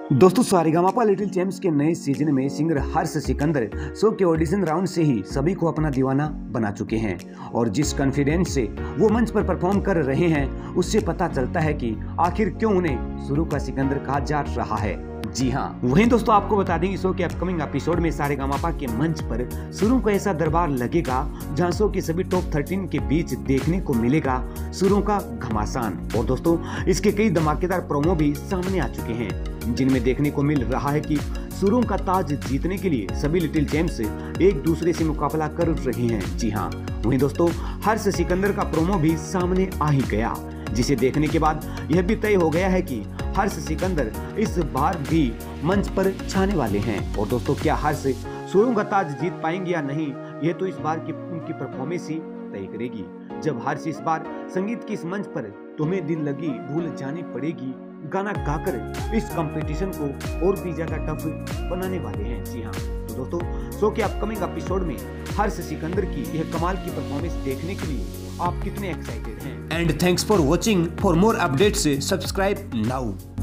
दोस्तों Sa Re Ga Ma Pa little champs के नए सीजन में सिंगर हर्ष सिकंदर शो के ऑडिशन राउंड से ही सभी को अपना दीवाना बना चुके हैं और जिस कॉन्फिडेंस से वो मंच पर परफॉर्म कर रहे हैं उससे पता चलता है कि आखिर क्यों उन्हें शुरू का सिकंदर कहा जा रहा है। जी हाँ, वहीं दोस्तों आपको बता दें शो के अपकमिंग एपिसोड में सारेगामापा के मंच पर शुरू का ऐसा दरबार लगेगा जहां शो के सभी टॉप 13 के बीच देखने को मिलेगा शुरू का घमासान। और दोस्तों इसके कई धमाकेदार प्रोमो भी सामने आ चुके हैं जिनमें देखने को मिल रहा है कि शुरू का ताज जीतने के लिए सभी लिटिल चैम्प्स एक दूसरे से मुकाबला कर रहे हैं। जी हाँ, वहीं दोस्तों हर्ष सिकंदर का प्रोमो भी सामने आ ही गया जिसे देखने के बाद यह भी तय हो गया है कि हर्ष सिकंदर इस बार भी मंच पर छाने वाले हैं। और दोस्तों क्या हर्ष शुरू का ताज जीत पाएंगे या नहीं, यह तो इस बार की उनकी परफॉर्मेंस ही तय करेगी। जब हर्ष इस बार संगीत की इस मंच पर तुम्हें दिल लगी भूल जानी पड़ेगी गाना गाकर इस कंपटीशन को और भी ज्यादा टफ बनाने वाले हैं। जी हाँ, तो दोस्तों शो के अपकमिंग एपिसोड में हर्ष सिकंदर की यह कमाल की परफॉर्मेंस देखने के लिए आप कितने एक्साइटेड हैं? And thanks for watching. For more updates subscribe now.